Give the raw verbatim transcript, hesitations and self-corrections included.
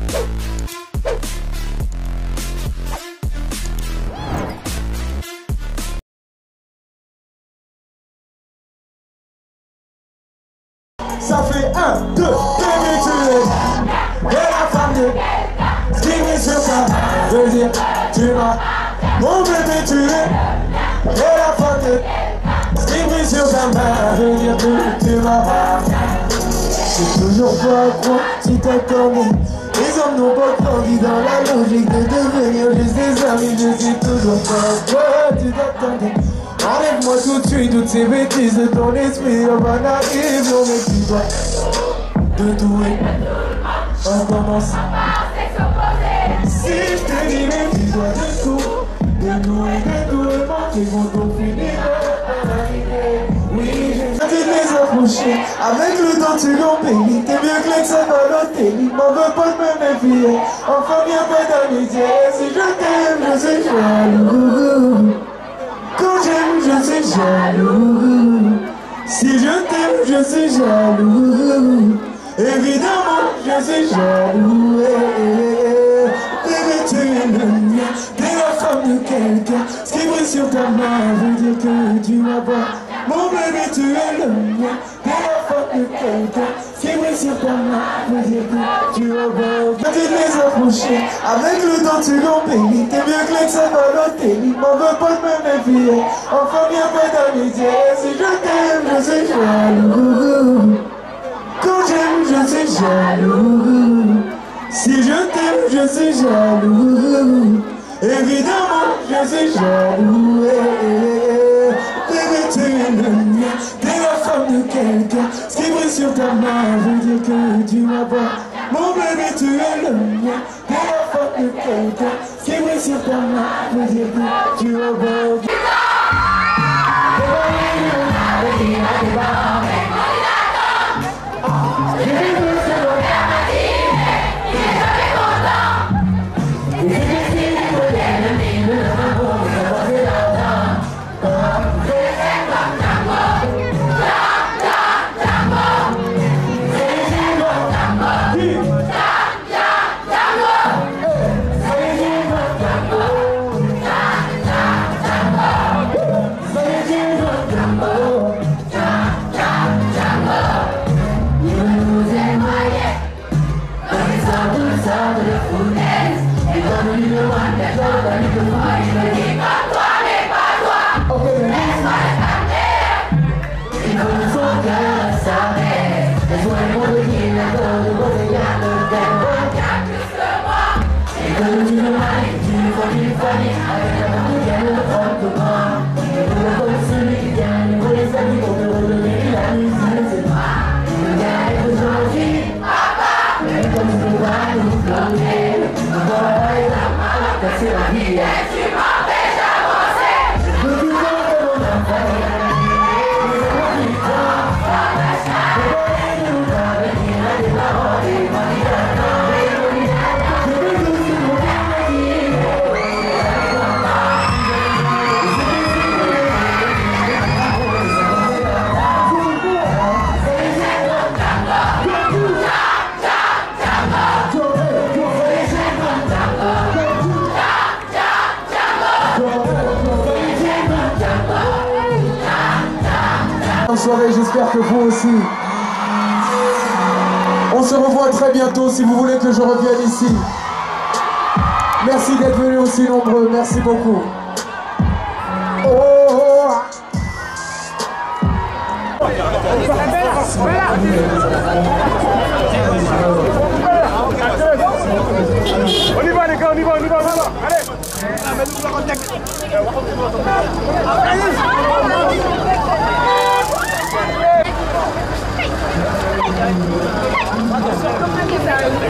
Ça fait un, deux, bébé tu es. Et la femme de Skinny sur ça veut dire tu m'as. Mon bébé tu es. Et la femme de Skinny sur ta main veut dire que tu m'as. J'ai toujours pas à croire si t'attendais. Les hommes n'ont pas grandi dans la logique de devenir juste des amis. Je sais toujours pas à quoi tu t'attendais. Enlève-moi tout de suite toutes ces bêtises de ton esprit. On va n'arrive, non mais tu dois de tout et on commence. Si je te dis mais tu dois de tout, de tout et de tout et manquer quand on finit par arriver. Oui, j'ai dit de les approcher. Avec le temps tu l'embellis. T'es mieux que l'ex à Balotelli. M'en veux pas de me méfier. Enfin bien pas d'amitié. Si je t'aime je suis jaloux. Quand j'aime, je suis jaloux. Si je t'aime, je suis jaloux. Évidemment, je suis jaloux. Bébé, tu es le mien. T'es la femme de quelqu'un. Ce qui brille sur ta main veut dire que tu m'as pas. Mon bébé, tu es le mien. T'es la femme de quelqu'un. Ce qui brille sur ta main veut dire que tu m'as pas. Tu les approcher. Avec le temps, tu l'embellis. T'es mieux que l'ex à Balotelli. M'en veux pas de me méfier. Enfin, bien pas d'amitié. Si je t'aime, je suis jaloux. Quand j'aime, je suis jaloux. Si je t'aime, je suis jaloux. Évidemment, je suis jaloux. Bébé, tu es le mien. T'es la femme de quelqu'un. Ce qui brille sur ta main veut dire que tu m'as pas. Mon bébé, tu es le mien. T'es la femme de quelqu'un. Ce qui brille sur ta main veut dire que tu m'as pas. Soirée, j'espère que vous aussi. On se revoit très bientôt si vous voulez que je revienne ici. Merci d'être venus aussi nombreux, merci beaucoup. Oh, oh, oh. On y va les gars, on y va, on y va, on y va. Allez.